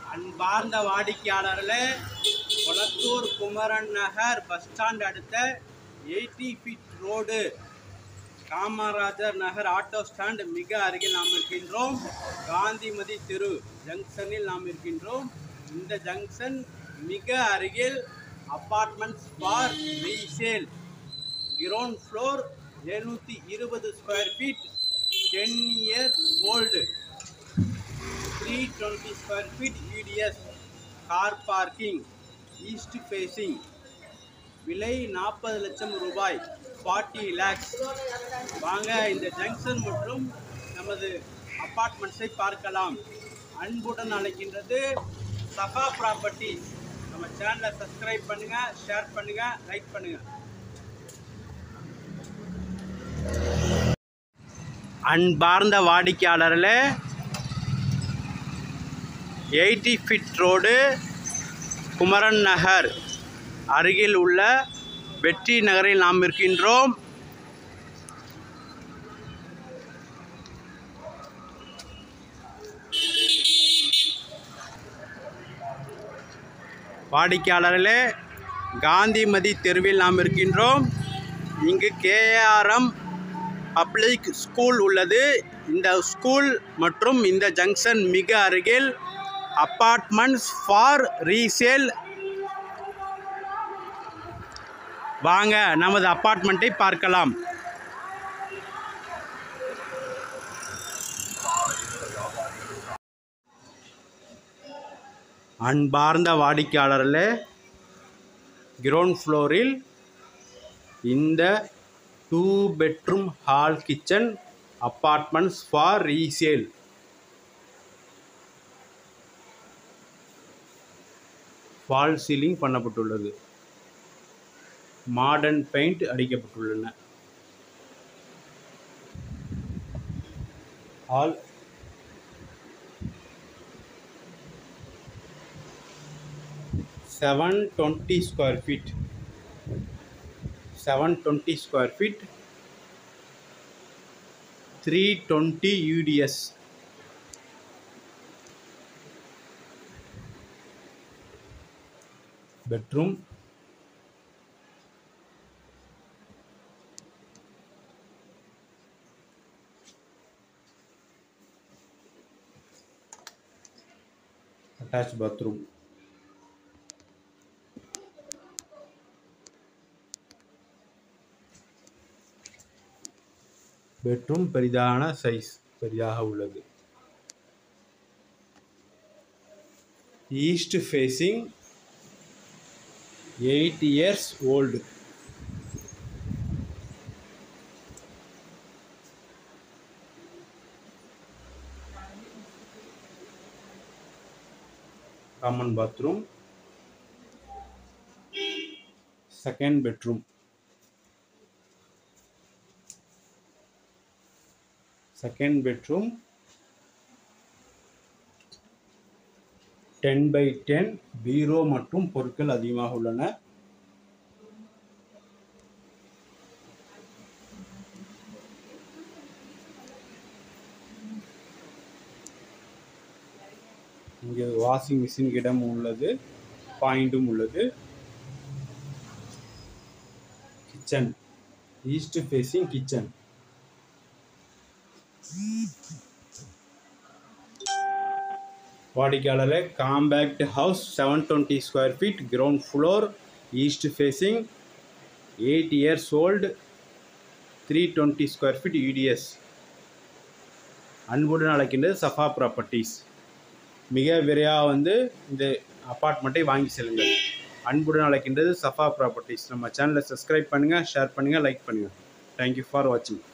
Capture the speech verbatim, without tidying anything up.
அன்பார்ந்த வாடிக்கையாளர்களே, Kolathur Kumaran Nagar bus stand அடுத்த eighty feet road Kamarajar Nagar auto stand மிக அருகில் நாம் இருக்கின்றோம். காந்திமதி தெரு ஜங்ஷனில் நாம் இருக்கின்றோம். இந்த ஜங்ஷன் மிக அருகில் apartments for resale, ground floor, எழுநூற்றி இருபது square feet, ten years old, three twenty square feet UDS, car parking, east facing, விலை நாற்பது லட்சம் ரூபாய், ஃபார்ட்டி லேக்ஸ். வாங்க இந்த ஜங்ஷன் மற்றும் நமது அப்பார்ட்மெண்ட்ஸை பார்க்கலாம். அன்புடன் அழைக்கின்றது சஃபா ப்ராப்பர்ட்டிஸ். நம்ம சேனலை சப்ஸ்கிரைப் பண்ணுங்கள், ஷேர் பண்ணுங்கள், லைக் பண்ணுங்கள். அன்பார்ந்த வாடிக்கையாளர்களே, eighty feet road Kumaran Nagar அருகில் உள்ள வெற்றி நகரில் நாம் இருக்கின்றோம். வாடிக்கையாளர்களே, காந்திமதி தெருவில் நாம் இருக்கின்றோம். இங்கு கேஆர்எம் பப்ளிக் ஸ்கூல் உள்ளது. இந்த ஸ்கூல் மற்றும் இந்த ஜங்ஷன் மிக அருகில் அப்பார்ட்மெண்ட்ஸ் ஃபார் ரீசேல். வாங்க நமது அப்பார்ட்மெண்ட்டை பார்க்கலாம். அன்பார்ந்த வாடிக்கையாளர்களே, கிரவுண்ட் ஃப்ளோரில் இந்த two bedroom hall kitchen apartments for resale. Fall ceiling பண்ணப்பட்டுள்ளது. மாடர்ன் பெயிண்ட் அடிக்கப்பட்டுள்ளன. Hall seven twenty square feet seven twenty square feet three twenty UDS. Bedroom, attach bathroom, bedroom பெரிதான சைஸ் பெரிதாக உள்ளது. East facing, eight years old. Common bathroom, second bedroom, second bedroom ten by ten, பீரோ மற்றும் பொருட்கள் அதிகமாக உள்ளன. இங்கே washing machine இடம் உள்ளது, பாயிண்டும் உள்ளது. Kitchen, east facing kitchen. வாடிக்கையாளரே, compact house, seven twenty square feet, ground floor, east facing, eight years old, three twenty square feet UDS. அன்புடன் அழைக்கின்றது சஃபா ப்ராப்பர்ட்டிஸ். மிக விரைவாக வந்து இந்த அப்பார்ட்மெண்ட்டை வாங்கி செல்லுங்கள். அன்புடன் அழைக்கின்றது சஃபா ப்ராப்பர்ட்டிஸ். நம்ம சேனலை சப்ஸ்கிரைப் பண்ணுங்கள், ஷேர் பண்ணுங்கள், லைக் பண்ணுங்கள். தேங்க்யூ ஃபார் வாட்சிங்.